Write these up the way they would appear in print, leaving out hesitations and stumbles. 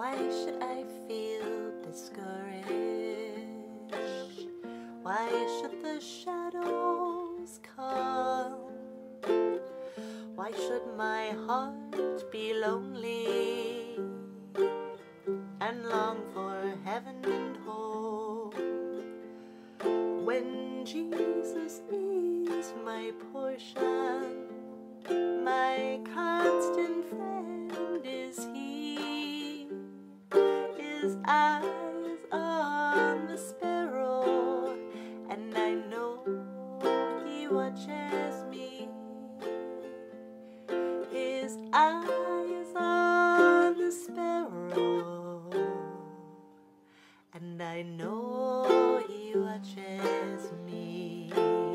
Why should I feel discouraged? Why should the shadows come? Why should my heart be lonely and long for heaven and home, when Jesus is my portion, my constant friend is He. His eyes on the sparrow, and I know He watches me. His eyes on the sparrow, and I know He watches me.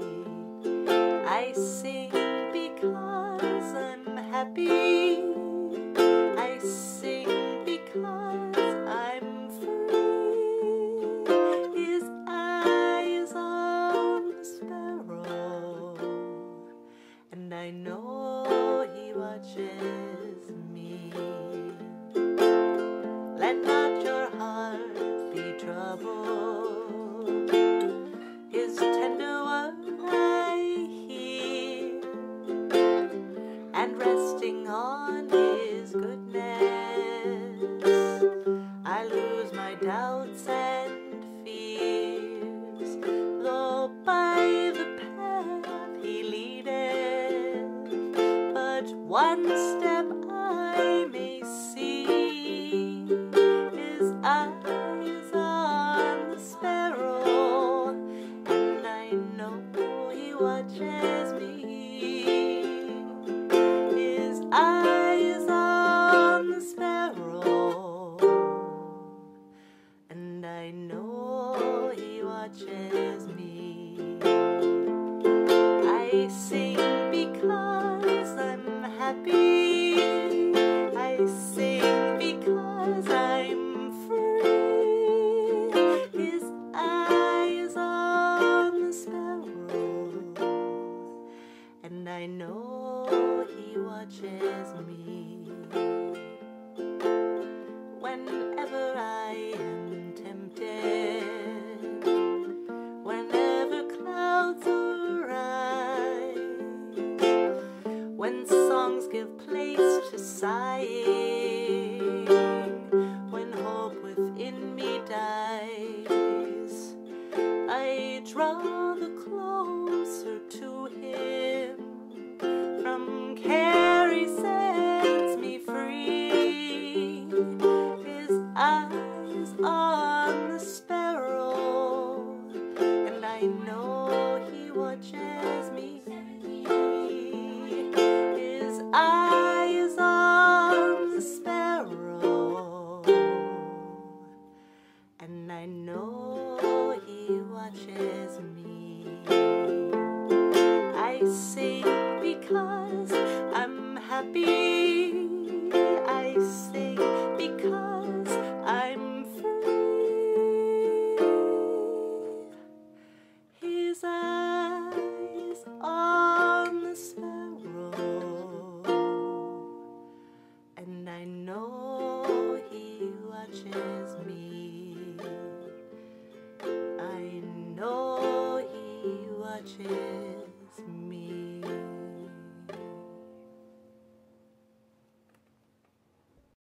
I sing because I'm happy. I sing because I'm free. His eyes on the sparrow, and I know He watches me. Let not your heart be troubled. His tender word I hear, and resting on His goodness, I lose my doubts and fears. Though by the path He leadeth, but one step I may see. His eyes on the sparrow, and I know He watches me. His eyes on the sparrow, and I know He watches me. I sing because I'm happy. I sing because I'm free. His eyes on the sparrow, and I know He watches me. Whenever I am tempted, whenever clouds arise, when songs give place to sighing, when hope within me dies, I draw the closer to Him. From care He sets me free. His eyes on the sparrow, and I know He watches me. His eyes on the sparrow, and I know He watches me. I sing because I'm happy.